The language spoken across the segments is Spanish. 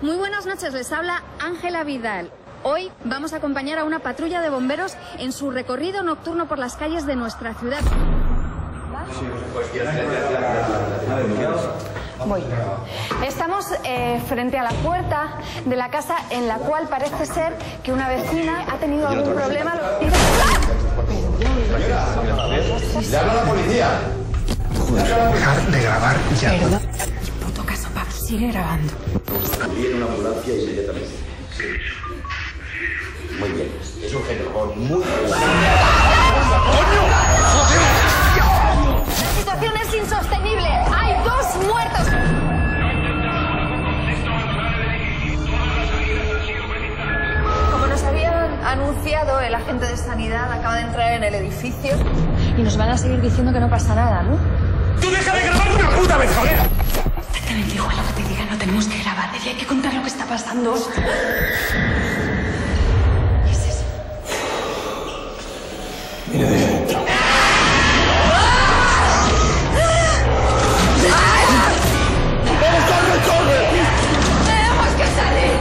Muy buenas noches, les habla Ángela Vidal. Hoy vamos a acompañar a una patrulla de bomberos en su recorrido nocturno por las calles de nuestra ciudad. Voy. Estamos frente a la puerta de la casa en la cual parece ser que una vecina ha tenido algún problema. ¡Le habla a la policía! Dejar de grabar ya. Perdón. Puto caso, Pablo. Sigue grabando. Viene una ambulancia inmediatamente. Muy bien. Es un genio muy La situación es insostenible. Hay 2 muertos. Como nos habían anunciado, el agente de sanidad acaba de entrar en el edificio y nos van a seguir diciendo que no pasa nada, ¿no? ¡Tú deja de grabar una puta vez, joder! Exactamente igual lo que te diga, no tenemos que grabar. Hay que contar lo que está pasando. ¿Qué es eso? Mira desde dentro. ¡Tenemos que salir!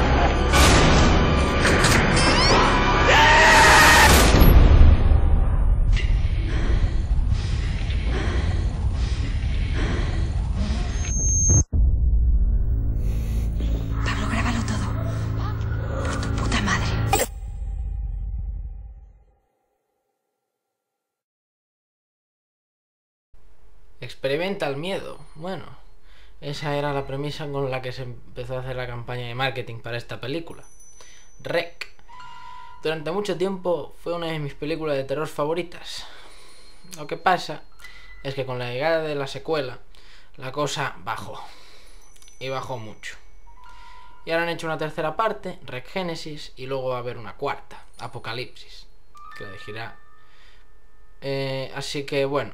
Pablo, grábalo todo. Por tu puta madre. Experimenta el miedo. Bueno, esa era la premisa con la que se empezó a hacer la campaña de marketing para esta película. REC. Durante mucho tiempo fue una de mis películas de terror favoritas. Lo que pasa es que con la llegada de la secuela, la cosa bajó. Y bajó mucho. Y ahora han hecho una tercera parte, REC Génesis, y luego va a haber una cuarta, Apocalipsis, que la dirigirá. Así que bueno,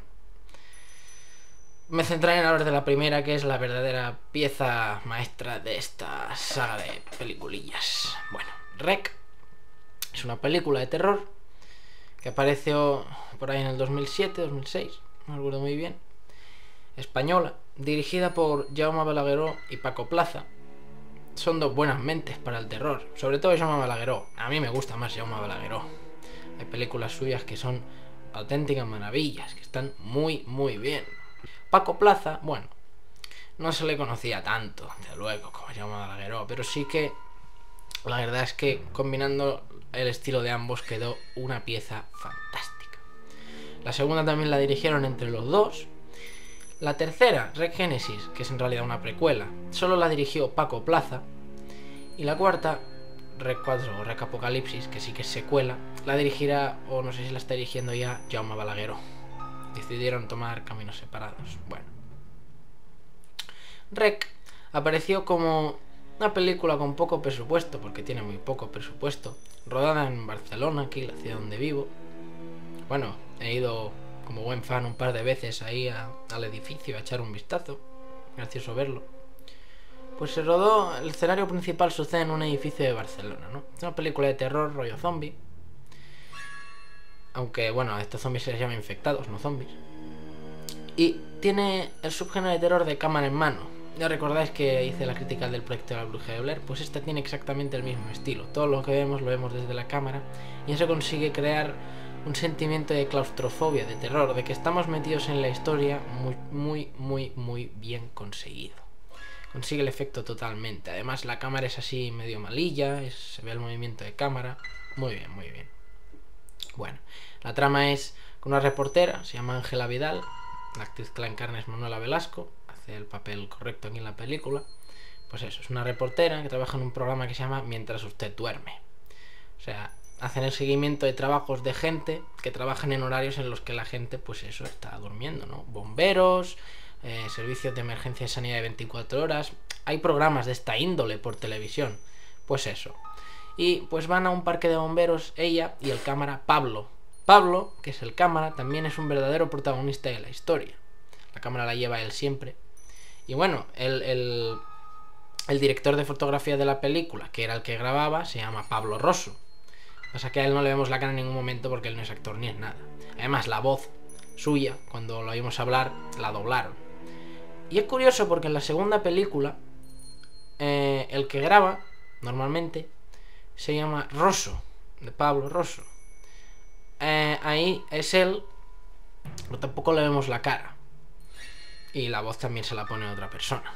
me centraré en hablar de la primera, que es la verdadera pieza maestra de esta saga de peliculillas. Bueno, REC es una película de terror que apareció por ahí en el 2007, 2006, no me acuerdo muy bien, española, dirigida por Jaume Balagueró y Paco Plaza. Son 2 buenas mentes para el terror, sobre todo Jaume Balagueró. A mí me gusta más Jaume Balagueró. Hay películas suyas que son auténticas maravillas, que están muy bien. Paco Plaza, bueno, no se le conocía tanto, de luego, como Jaume Balagueró, pero sí que la verdad es que combinando el estilo de ambos quedó una pieza fantástica. La segunda también la dirigieron entre los dos. La tercera, REC Génesis, que es en realidad una precuela, solo la dirigió Paco Plaza. Y la cuarta, REC 4 o REC Apocalipsis, que sí que es secuela, la dirigirá, o no sé si la está dirigiendo ya, Jaume Balagueró. Decidieron tomar caminos separados. Bueno, REC apareció como una película con poco presupuesto, porque tiene muy poco presupuesto, rodada en Barcelona, aquí la ciudad donde vivo. Bueno, he ido como buen fan un par de veces ahí al edificio a echar un vistazo. Gracioso verlo. Pues se rodó, el escenario principal sucede en un edificio de Barcelona, ¿no? Es una película de terror rollo zombie. Aunque, bueno, a estos zombies se les llama infectados, no zombies. Y tiene el subgénero de terror de cámara en mano. Ya recordáis que hice la crítica del proyecto de la Bruja de Blair. Pues esta tiene exactamente el mismo estilo. Todo lo que vemos lo vemos desde la cámara. Y eso consigue crear un sentimiento de claustrofobia, de terror, de que estamos metidos en la historia muy bien conseguido. Consigue el efecto totalmente. Además la cámara es así medio malilla, se ve el movimiento de cámara. Muy bien. Bueno, la trama es con una reportera, se llama Ángela Vidal. La actriz que la encarna es Manuela Velasco, hace el papel correcto aquí en la película. Pues eso, es una reportera que trabaja en un programa que se llama Mientras usted duerme. O sea, hacen el seguimiento de trabajos de gente que trabajan en horarios en los que la gente, pues eso, está durmiendo, ¿no? Bomberos, servicios de emergencia y sanidad de 24 horas. Hay programas de esta índole por televisión. Pues eso. Y pues van a un parque de bomberos ella y el cámara Pablo. Pablo, que es el cámara, también es un verdadero protagonista de la historia. La cámara la lleva él siempre. Y bueno, el director de fotografía de la película, que era el que grababa, se llama Pablo Rosso. Pasa que a él no le vemos la cara en ningún momento porque él no es actor ni es nada. Además, la voz suya, cuando lo oímos hablar, la doblaron. Y es curioso porque en la segunda película el el que graba, normalmente, se llama Rosso, de Pablo Rosso. Ahí es él, pero tampoco le vemos la cara. Y la voz también se la pone otra persona.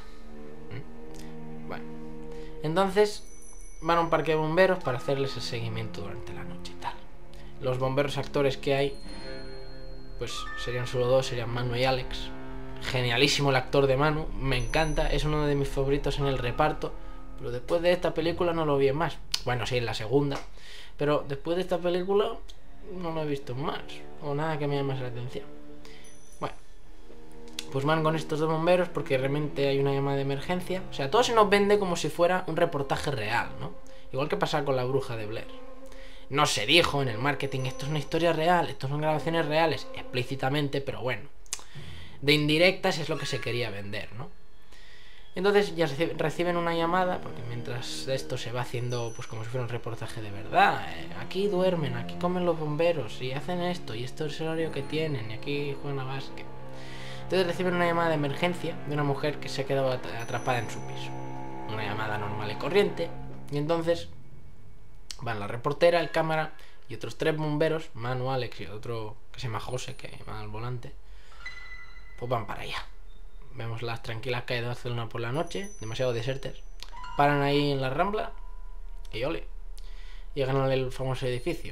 Bueno, entonces van a un parque de bomberos para hacerles el seguimiento durante la noche y tal. Los bomberos actores que hay, pues serían solo dos, serían Manu y Alex. Genialísimo el actor de Manu, me encanta, es uno de mis favoritos en el reparto. Pero después de esta película no lo vi en más. Bueno, sí, en la segunda. Pero después de esta película no lo he visto más. O nada que me llame más la atención. Bueno, pues van con estos dos bomberos porque realmente hay una llamada de emergencia. O sea, todo se nos vende como si fuera un reportaje real, ¿no? Igual que pasa con La Bruja de Blair. No se dijo en el marketing, esto es una historia real, esto son grabaciones reales, explícitamente, pero bueno. De indirectas es lo que se quería vender, ¿no? Entonces ya reciben una llamada, porque mientras esto se va haciendo pues como si fuera un reportaje de verdad. Aquí duermen, aquí comen los bomberos, y hacen esto, y esto es el horario que tienen, y aquí juegan a básquet. Entonces reciben una llamada de emergencia de una mujer que se ha quedado atrapada en su piso. Una llamada normal y corriente. Y entonces van la reportera, el cámara y otros 3 bomberos, Manu, Alex y otro que se llama José, que va al volante. Pues van para allá. Vemos las tranquilas calles de Barcelona por la noche, demasiado desertas. Paran ahí en la Rambla y ole. Llegan al famoso edificio.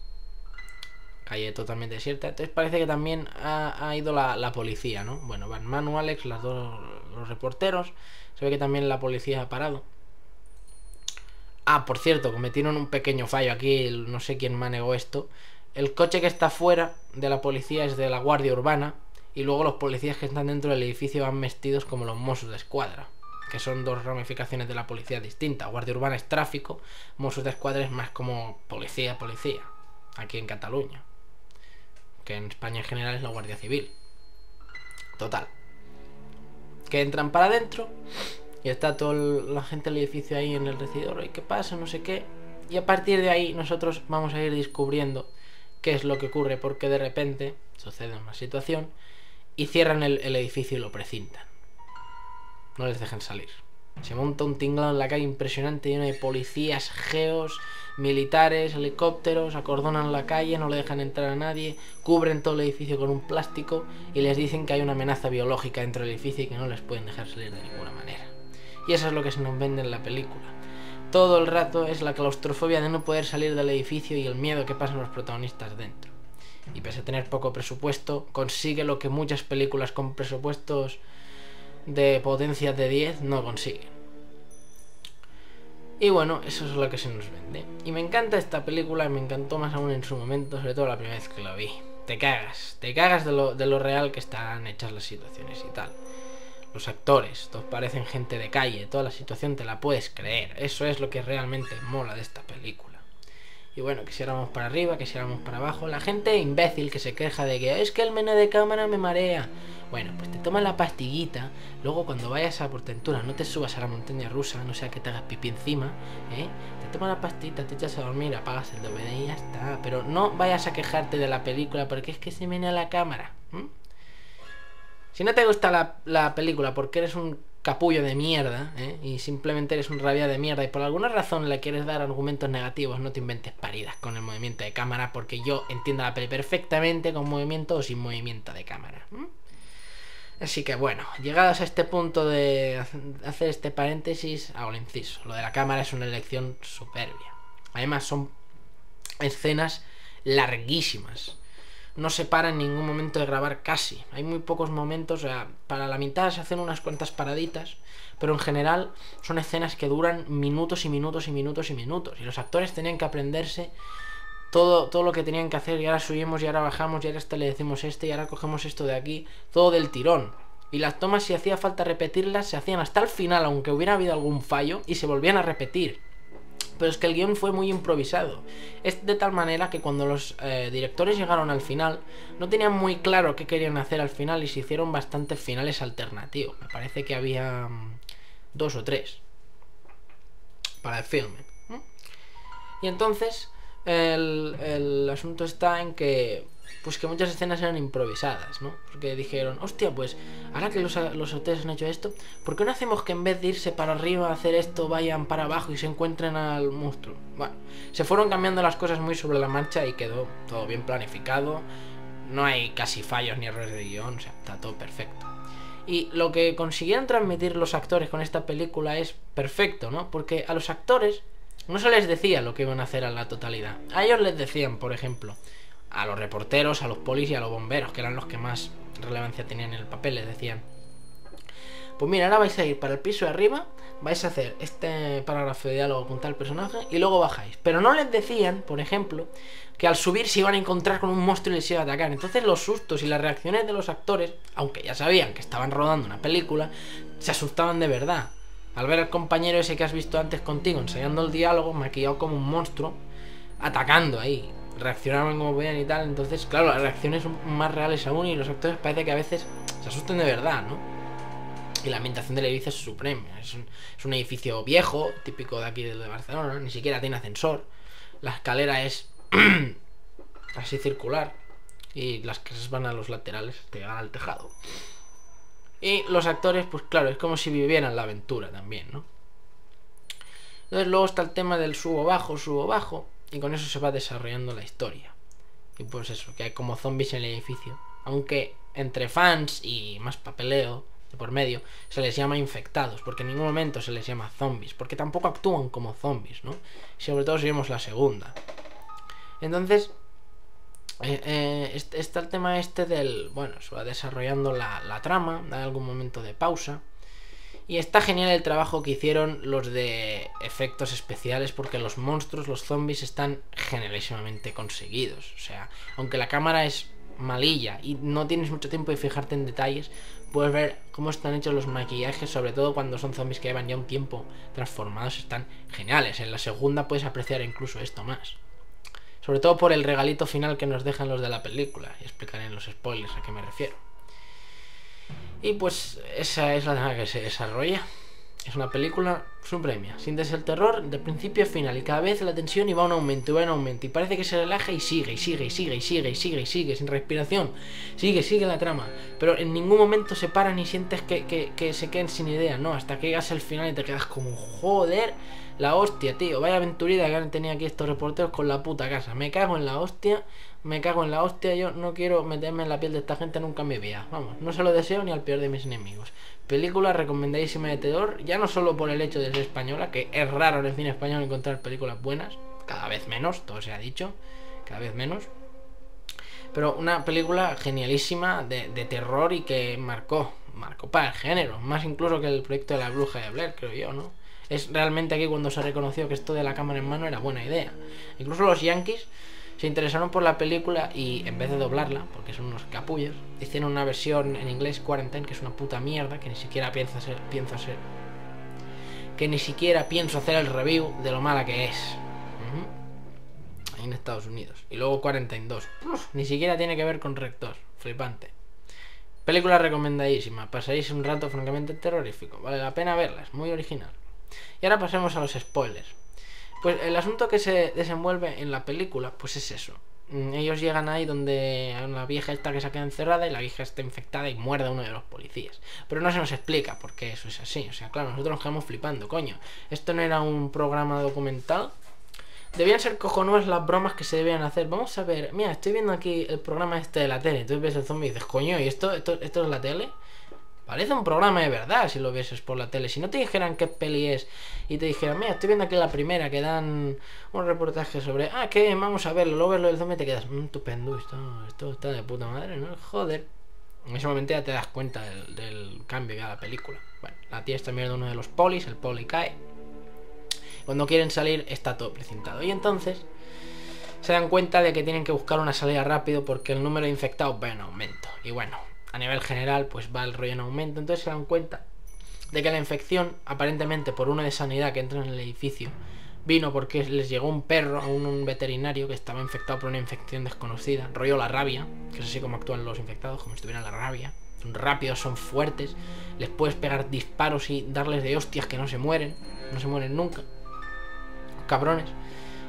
Calle totalmente desierta. Entonces parece que también ha ido la policía, ¿no? Bueno, van Manu, Alex, los reporteros. Se ve que también la policía ha parado. Ah, por cierto, cometieron un pequeño fallo aquí. No sé quién manejó esto. El coche que está fuera de la policía es de la Guardia Urbana. Y luego los policías que están dentro del edificio van vestidos como los Mossos d'Esquadra, que son dos ramificaciones de la policía distintas. Guardia Urbana es tráfico, Mossos d'Esquadra es más como policía, aquí en Cataluña. Que en España en general es la Guardia Civil. Total. Que entran para adentro y está toda la gente del edificio ahí en el recibidor. ¿Y qué pasa? No sé qué. Y a partir de ahí nosotros vamos a ir descubriendo qué es lo que ocurre, porque de repente sucede una situación y cierran el edificio y lo precintan. No les dejan salir. Se monta un tinglado en la calle impresionante, lleno de policías, geos, militares, helicópteros, acordonan la calle, no le dejan entrar a nadie, cubren todo el edificio con un plástico y les dicen que hay una amenaza biológica dentro del edificio y que no les pueden dejar salir de ninguna manera. Y eso es lo que se nos vende en la película. Todo el rato es la claustrofobia de no poder salir del edificio y el miedo que pasan los protagonistas dentro. Y pese a tener poco presupuesto, consigue lo que muchas películas con presupuestos de potencias de 10 no consiguen. Y bueno, eso es lo que se nos vende. Y me encanta esta película, y me encantó más aún en su momento, sobre todo la primera vez que la vi. Te cagas de lo real que están hechas las situaciones y tal. Los actores, todos parecen gente de calle, toda la situación te la puedes creer. Eso es lo que realmente mola de esta película. Y bueno, quisiéramos para arriba, quisiéramos para abajo. La gente imbécil que se queja de que es que el menú de cámara me marea. Bueno, pues te tomas la pastillita. Luego cuando vayas a Portentura no te subas a la montaña rusa, no sea que te hagas pipí encima, ¿eh? Te tomas la pastillita, te echas a dormir, apagas el DVD y ya está. Pero no vayas a quejarte de la película porque es que se menea la cámara. Si no te gusta la película porque eres un capullo de mierda, y simplemente eres un rabia de mierda y por alguna razón le quieres dar argumentos negativos, no te inventes paridas con el movimiento de cámara, porque yo entiendo la peli perfectamente con movimiento o sin movimiento de cámara. Así que bueno, llegados a este punto de hacer este paréntesis, hago el inciso. Lo de la cámara es una elección soberbia. Además son escenas larguísimas. No se para en ningún momento de grabar casi. Hay muy pocos momentos, o sea, para la mitad se hacen unas cuantas paraditas, pero en general son escenas que duran minutos y minutos y minutos y minutos. Y los actores tenían que aprenderse todo lo que tenían que hacer, y ahora subimos y ahora bajamos y ahora le decimos y ahora cogemos esto de aquí, todo del tirón. Y las tomas, si hacía falta repetirlas, se hacían hasta el final, aunque hubiera habido algún fallo, y se volvían a repetir. Pero es que el guión fue muy improvisado. Es de tal manera que cuando los directores llegaron al final, no tenían muy claro qué querían hacer al final y se hicieron bastantes finales alternativos. Me parece que había 2 o 3 para el filme. Y entonces el asunto está en que pues que muchas escenas eran improvisadas, ¿no? Porque dijeron, hostia, pues ahora que los actores han hecho esto, ¿por qué no hacemos que en vez de irse para arriba a hacer esto, vayan para abajo y se encuentren al monstruo? Bueno, se fueron cambiando las cosas muy sobre la marcha y quedó todo bien planificado. No hay casi fallos ni errores de guión, o sea, está todo perfecto. Y lo que consiguieron transmitir los actores con esta película es perfecto, ¿no? Porque a los actores no se les decía lo que iban a hacer a la totalidad. A ellos les decían, por ejemplo, a los reporteros, a los polis y a los bomberos, que eran los que más relevancia tenían en el papel, les decían, pues mira, ahora vais a ir para el piso de arriba, vais a hacer este parágrafo de diálogo con tal personaje y luego bajáis. Pero no les decían, por ejemplo, que al subir se iban a encontrar con un monstruo y les iba a atacar. Entonces los sustos y las reacciones de los actores, aunque ya sabían que estaban rodando una película, se asustaban de verdad al ver al compañero ese que has visto antes contigo ensayando el diálogo, maquillado como un monstruo, atacando ahí. Reaccionaban como podían y tal. Entonces, claro, las reacciones son más reales aún y los actores parece que a veces se asusten de verdad, ¿no? Y la ambientación del edificio es suprema. Es un edificio viejo, típico de aquí de Barcelona, ¿no? Ni siquiera tiene ascensor. La escalera es así circular y las casas van a los laterales hasta llegar al tejado. Y los actores, pues claro, es como si vivieran la aventura también, ¿no? Entonces luego está el tema del subo-bajo, y con eso se va desarrollando la historia. Y pues eso, que hay como zombies en el edificio. Aunque entre fans y más papeleo de por medio, se les llama infectados, porque en ningún momento se les llama zombies, porque tampoco actúan como zombies, ¿no? Y sobre todo si vemos la segunda. Entonces, está el tema este del... Bueno, se va desarrollando la trama, da algún momento de pausa. Y está genial el trabajo que hicieron los de efectos especiales, porque los monstruos, los zombies, están genialísimamente conseguidos. O sea, aunque la cámara es malilla y no tienes mucho tiempo de fijarte en detalles, puedes ver cómo están hechos los maquillajes, sobre todo cuando son zombies que llevan ya un tiempo transformados, están geniales. En la segunda puedes apreciar incluso esto más. Sobre todo por el regalito final que nos dejan los de la película, y explicaré en los spoilers a qué me refiero. Y pues esa es la trama que se desarrolla. Es una película suprema, sientes el terror de principio a final y cada vez la tensión y va en aumento y va en aumento y parece que se relaja y sigue y sigue y sigue y sigue y sigue y sigue sin respiración, sigue la trama, pero en ningún momento se para ni sientes que se queden sin idea, no, hasta que llegas al final y te quedas como joder, la hostia, tío, vaya aventurita que han tenido aquí estos reporteros con la puta casa, me cago en la hostia, yo no quiero meterme en la piel de esta gente nunca en mi vida, vamos, no se lo deseo ni al peor de mis enemigos. Película recomendadísima de terror, ya no solo por el hecho de ser española, que es raro en el cine español encontrar películas buenas, cada vez menos, todo se ha dicho, cada vez menos, pero una película genialísima de terror y que marcó para el género, más incluso que el proyecto de La Bruja de Blair, creo yo, ¿no? Es realmente aquí cuando se reconoció que esto de la cámara en mano era buena idea. Incluso los yankees se interesaron por la película y en vez de doblarla, porque son unos capullos, hicieron una versión en inglés, Quarantine, que es una puta mierda, que ni siquiera pienso hacer el review de lo mala que es. Ahí en Estados Unidos. Y luego 42. Ni siquiera tiene que ver con Rector. Flipante. Película recomendadísima. Pasaréis un rato francamente terrorífico. Vale la pena verla, es muy original. Y ahora pasemos a los spoilers. Pues el asunto que se desenvuelve en la película, pues es eso. Ellos llegan ahí donde hay una vieja esta que se queda encerrada y la vieja está infectada y muerde a uno de los policías. Pero no se nos explica por qué eso es así. O sea, claro, nosotros nos quedamos flipando, coño. Esto no era un programa documental. Debían ser cojonudas las bromas que se debían hacer. Vamos a ver, mira, estoy viendo aquí el programa este de la tele. Entonces ves el zombie y dices, coño, ¿y esto es la tele? Parece un programa de verdad si lo vieses por la tele. Si no te dijeran qué peli es y te dijeran, mira, estoy viendo aquí la primera, que dan un reportaje sobre, que vamos a verlo, luego ves lo del zombie y te quedas, estupendo, esto está de puta madre, ¿no? Joder. En ese momento ya te das cuenta del cambio ya de la película. Bueno, la tía está mirando uno de los polis, el poli cae. Cuando quieren salir está todo precintado. Y entonces se dan cuenta de que tienen que buscar una salida rápido porque el número de infectados va en aumento. Y bueno, a nivel general pues va el rollo en aumento. Entonces se dan cuenta de que la infección, aparentemente por uno de sanidad que entra en el edificio, vino porque les llegó un perro a un veterinario que estaba infectado por una infección desconocida, rollo la rabia, que es así como actúan los infectados, como si tuvieran la rabia. Son rápidos, son fuertes, les puedes pegar disparos y darles de hostias que no se mueren nunca, cabrones.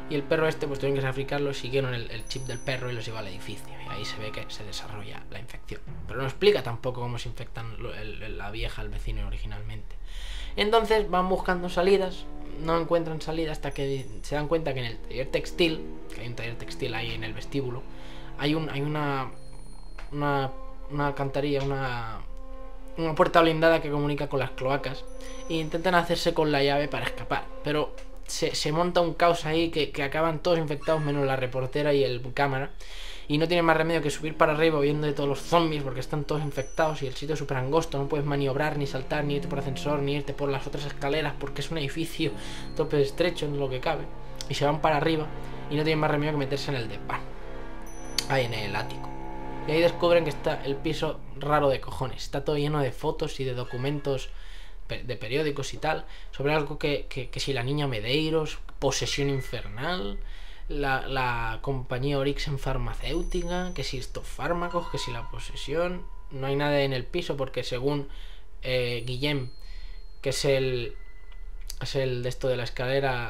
Y el perro este, pues tuvieron que sacrificarlo, siguieron el chip del perro y los llevó al edificio. Y ahí se ve que se desarrolla la infección. Pero no explica tampoco cómo se infectan la vieja, el vecino originalmente. Entonces van buscando salidas, no encuentran salida hasta que se dan cuenta que en el taller textil, que hay un taller textil ahí en el vestíbulo, hay una alcantarilla, una puerta blindada que comunica con las cloacas, e intentan hacerse con la llave para escapar, pero se monta un caos ahí que acaban todos infectados menos la reportera y el cámara, y no tienen más remedio que subir para arriba huyendo de todos los zombies porque están todos infectados y el sitio es súper angosto, no puedes maniobrar, ni saltar, ni irte por ascensor, ni irte por las otras escaleras porque es un edificio tope estrecho en lo que cabe, y se van para arriba y no tienen más remedio que meterse en el desván, ahí en el ático. Y ahí descubren que está el piso raro de cojones. Está todo lleno de fotos y de documentos de periódicos y tal, sobre algo que si la niña Medeiros, posesión infernal, la compañía Orixen farmacéutica, que si estos fármacos, que si la posesión. No hay nada en el piso porque según Guillem, que es el de esto de la escalera,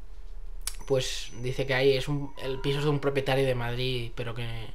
pues dice que ahí el piso es de un propietario de Madrid, pero que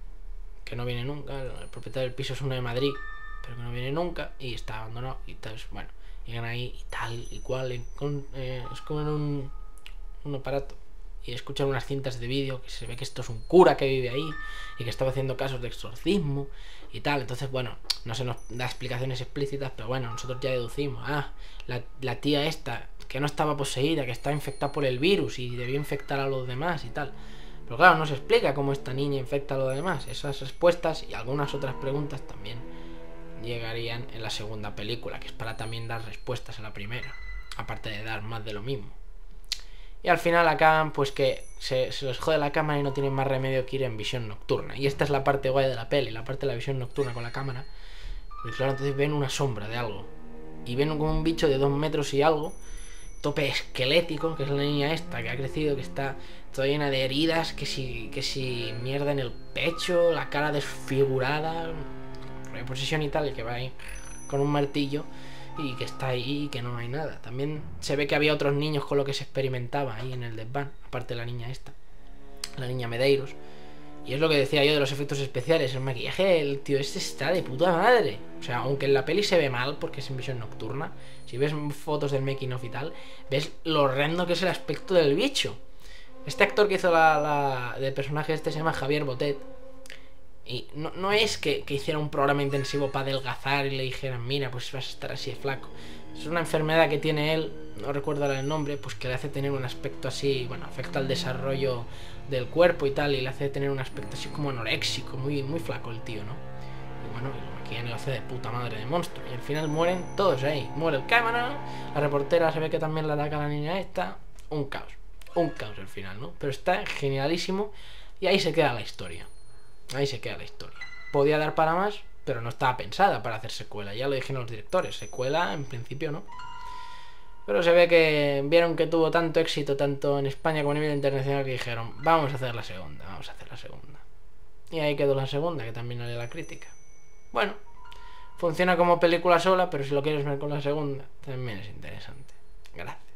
no viene nunca. El propietario del piso es uno de Madrid, pero que no viene nunca y está abandonado y tal. Bueno, llegan ahí y tal y cual, es como en un aparato y escuchan unas cintas de vídeo que se ve que esto es un cura que vive ahí y que estaba haciendo casos de exorcismo y tal. Entonces, bueno, no se nos da explicaciones explícitas, pero bueno, nosotros ya deducimos, la tía esta que no estaba poseída, que estaba infectada por el virus y debió infectar a los demás y tal. Pero claro, no se explica cómo esta niña infecta a los demás. Esas respuestas y algunas otras preguntas también llegarían en la segunda película, que es para también dar respuestas a la primera, aparte de dar más de lo mismo. Y al final acaban pues que se les jode la cámara y no tienen más remedio que ir en visión nocturna. Y esta es la parte guay de la peli, la parte de la visión nocturna con la cámara. Porque claro, entonces ven una sombra de algo y ven como un bicho de 2 metros y algo, tope esquelético, que es la niña esta que ha crecido, que está toda llena de heridas, que si mierda en el pecho, la cara desfigurada, reposición y tal, y que va ahí con un martillo y que está ahí y que no hay nada. También se ve que había otros niños con lo que se experimentaba ahí en el desván, aparte de la niña esta, la niña Medeiros. Y es lo que decía yo de los efectos especiales, el maquillaje, el tío este está de puta madre. O sea, aunque en la peli se ve mal porque es en visión nocturna, si ves fotos del making of y tal, ves lo horrendo que es el aspecto del bicho. Este actor que hizo del personaje este se llama Javier Botet. Y no es que hiciera un programa intensivo para adelgazar y le dijeran, mira, pues vas a estar así de flaco. Es una enfermedad que tiene él, no recuerdo ahora el nombre, pues que le hace tener un aspecto así, bueno, afecta al desarrollo del cuerpo y tal, y le hace tener un aspecto así como anoréxico, muy, muy flaco el tío, ¿no? Y bueno, y lo maquillan y lo hace de puta madre de monstruo. Y al final mueren todos ahí. Muere el cámara, la reportera se ve que también la ataca a la niña esta. Un caos al final, ¿no? Pero está genialísimo y ahí se queda la historia. Ahí se queda la historia. Podía dar para más, pero no estaba pensada para hacer secuela. Ya lo dijeron los directores, secuela en principio no. Pero se ve que vieron que tuvo tanto éxito tanto en España como a nivel internacional que dijeron, vamos a hacer la segunda, vamos a hacer la segunda. Y ahí quedó la segunda, que también haré la crítica. Bueno, funciona como película sola, pero si lo quieres ver con la segunda, también es interesante. Gracias.